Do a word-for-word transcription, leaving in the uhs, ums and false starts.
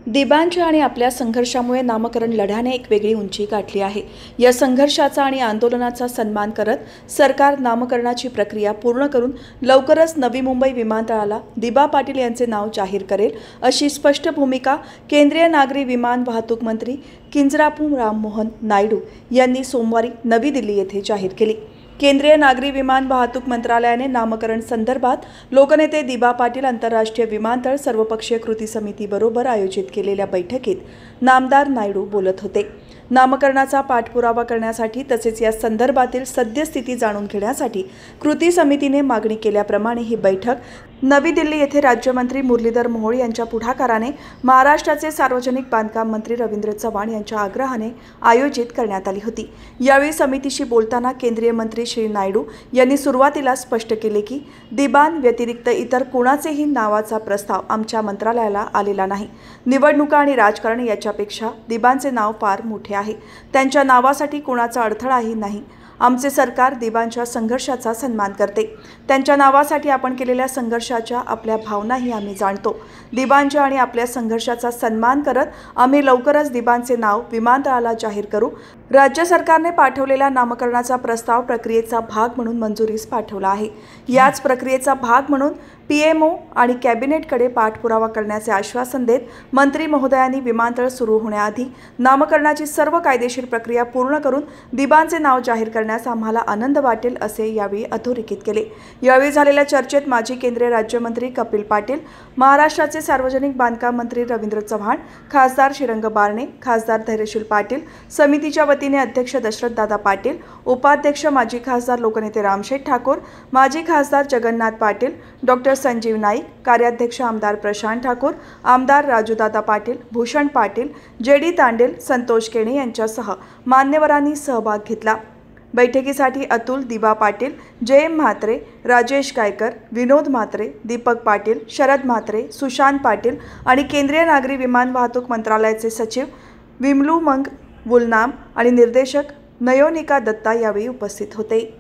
दिबांच्या आणि आपल्या संघर्षामुळे नामकरण लढ्याने एक वेगळी उंची गाठली आहे। या संघर्षाचा आणि आंदोलनाचा सन्मान करत सरकार नामकरणाची प्रक्रिया पूर्ण करून लवकरच नवी मुंबई विमानतळाला दिबा पाटील यांचे नाव जाहीर करेल, अशी स्पष्ट भूमिका केंद्रीय नागरी विमान वाहतूक मंत्री किंजरापू राममोहन नायडू यांनी सोमवारी नवी दिल्ली येथे जाहीर केली। केंद्रीय नागरी विमान वाहतूक मंत्रालयाने नामकरण संदर्भात लोकनेते दिबा पाटील आंतरराष्ट्रीय विमानतळ सर्वपक्षीय कृती समितीबरोबर आयोजित केलेल्या बैठकीत नामदार नायडू बोलत होते। नामकरणाचा पाठपुरावा करण्यासाठी तसेच या संदर्भातील सद्यस्थिती जाणून घेण्यासाठी कृती समितीने मागणी केल्याप्रमाणे ही बैठक नवी दिल्ली येथे राज्यमंत्री मुरलीधर मोहोळ यांच्या पुढाकाराने महाराष्ट्राचे सार्वजनिक बांधकाम मंत्री रवींद्र चव्हाण यांच्या आग्रहाने आयोजित करण्यात आली होती। यावेळी समितीशी बोलताना केंद्रीय मंत्री श्री नायडू यांनी सुरुवातीला स्पष्ट केले की दिबान व्यतिरिक्त इतर कोणाचेही नावाचा प्रस्ताव आमच्या मंत्रालयाला आलेला नाही। निवडणुका आणि राजकारण याच्यापेक्षा दिबांचे नाव फार मोठे आहे। त्यांच्या नावासाठी कोणाचा अडथळाही नाही। आमचे सरकार दिबांच्या संघर्षाचा सन्मान करते। त्यांच्या नावासाठी आपण केलेल्या संघर्षाच्या आपल्या भावनाही आम्ही जाणतो। दिबांच्या आणि आपल्या संघर्षाचा सन्मान करत आम्ही लवकरच दिबांचे नाव विमानतळाला जाहीर करू। राज्य सरकारने पाठवलेला नामकरणाचा प्रस्ताव प्रक्रियेचा भाग म्हणून मंजुरीस पाठवला आहे। याच प्रक्रियेचा भाग म्हणून पीएमओ आणि कॅबिनेटकडे पाठपुरावा करण्याचे आश्वासन देत मंत्री महोदयांनी विमानतळ सुरू होण्याआधी नामकरणाची सर्व कायदेशीर प्रक्रिया पूर्ण करून दिबांचे नाव जाहीर करण्यास आम्हाला आनंद वाटेल असे यावेळी अधोरेखित केले। यावेळी झालेल्या चर्चेत माजी केंद्रीय राज्यमंत्री कपिल पाटील, महाराष्ट्राचे सार्वजनिक बांधकाम मंत्री रवींद्र चव्हाण, खासदार श्रीरंग बारणे, खासदार धैर्यशील पाटील, समितीच्या वतीने अध्यक्ष दशरथदादा पाटील, उपाध्यक्ष माजी खासदार लोकनेते रामशेठ ठाकूर, माजी खासदार जगन्नाथ पाटील, डॉक्टर संजीव नाईक, कार्याध्यक्ष आमदार प्रशांत ठाकूर, आमदार राजूदादा पाटील, भूषण पाटील, जेडी तांडेल, संतोष केणे यांच्यासह मान्यवरांनी सहभाग घेतला। बैठकीसाठी अतुल दिबा पाटील, जयम म्हात्रे, राजेश गायकर, विनोद म्हात्रे, दीपक पाटील, शरद म्हात्रे, सुशांत पाटील आणि केंद्रीय नागरी विमान वाहतूक मंत्रालयाचे सचिव विमलू मंग वुलनाम आणि निर्देशक नयोनिका दत्ता यावेळी उपस्थित होते।